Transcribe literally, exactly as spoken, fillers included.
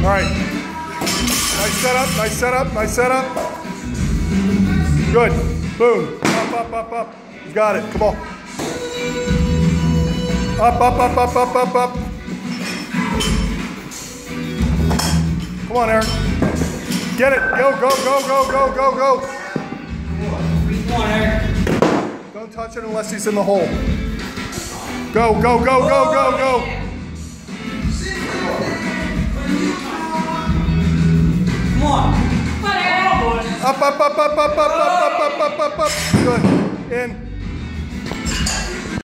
All right. Nice setup, nice setup, nice setup. Good. Boom. Up, up, up, up. You got it. Come on. Up, up, up, up, up, up, up. Come on, Aaron. Get it. Go, go, go, go, go, go, go. Come on, Aaron. Don't touch it unless he's in the hole. Go, go, go, go, go, go. Come on. Up, up, up, up, up, up, up, up, up, up, up, up. Good. In.